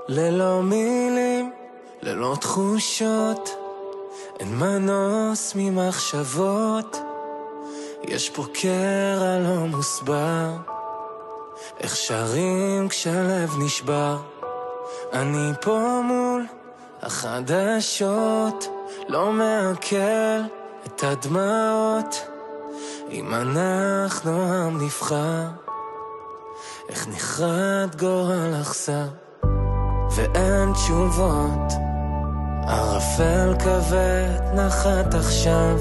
ללא מילים, ללא תחושות, אין מנוס ממחשבות. יש פה קרע לא מוסבר, איך שרים כשלב נשבר. אני פה מול החדשות, לא מעכל את הדמעות. אם אנחנו עם נבחר, איך נחרד גורל אכזר. ואין תשובות, ערפל כבד נחת עכשיו.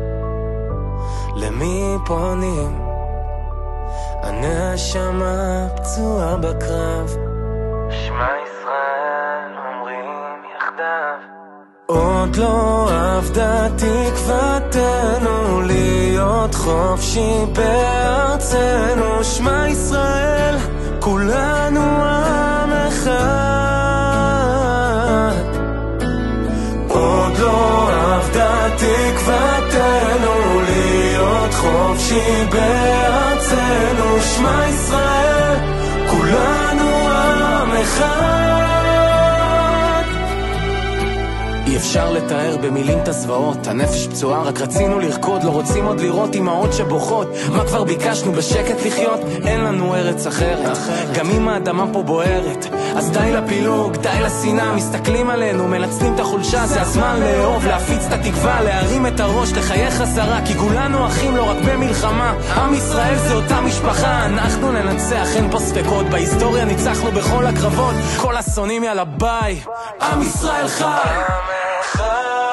למי פונים? הנשמה פצועה בקרב. שמע ישראל אומרים יחדיו. עוד לא עבדה תקוותנו להיות חופשי בארצנו. שמע ישראל, כולנו עם אחד. עוד לא עבדה תקוותנו להיות חופשי בארצנו. שמע ישראל, כולנו עם אחד. אי אפשר לתאר במילים את הזוועות, הנפש פצועה, רק רצינו לרקוד, לא רוצים עוד לראות אמהות שבוכות. מה כבר ביקשנו? בשקט לחיות? אין לנו ארץ אחרת, גם אם האדמה פה בוערת. אז די לפילוג, די לשנאה, מסתכלים עלינו, מנצלים את החולשה. זה הזמן לאהוב, להפיץ את התקווה, להרים את הראש, לחייך חזרה, כי כולנו אחים לא רק במלחמה. עם ישראל זה אותה משפחה, אנחנו ננצח, אין פה ספקות, בהיסטוריה ניצחנו בכל הקרבות. כל השונאים יאללה ביי, עם ישראל חי.